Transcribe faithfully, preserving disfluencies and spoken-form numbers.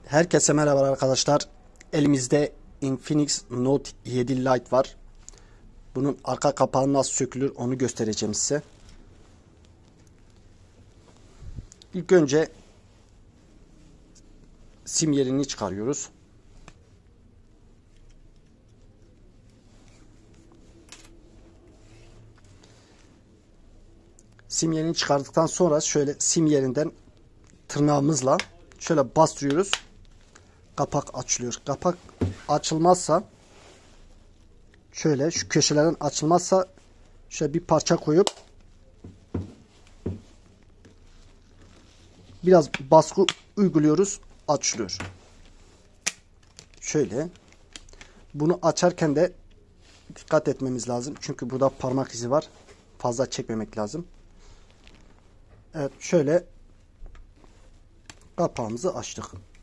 Herkese merhaba arkadaşlar. Elimizde Infinix Note yedi Lite var. Bunun arka kapağı nasıl sökülür onu göstereceğim size. İlk önce sim yerini çıkarıyoruz. Sim yerini çıkardıktan sonra şöyle sim yerinden tırnağımızla şöyle bastırıyoruz. Kapak açılıyor. Kapak açılmazsa şöyle şu köşelerin açılmazsa şöyle bir parça koyup biraz baskı uyguluyoruz. Açılıyor. Şöyle. Bunu açarken de dikkat etmemiz lazım. Çünkü burada parmak izi var. Fazla çekmemek lazım. Evet, şöyle kapağımızı açtık.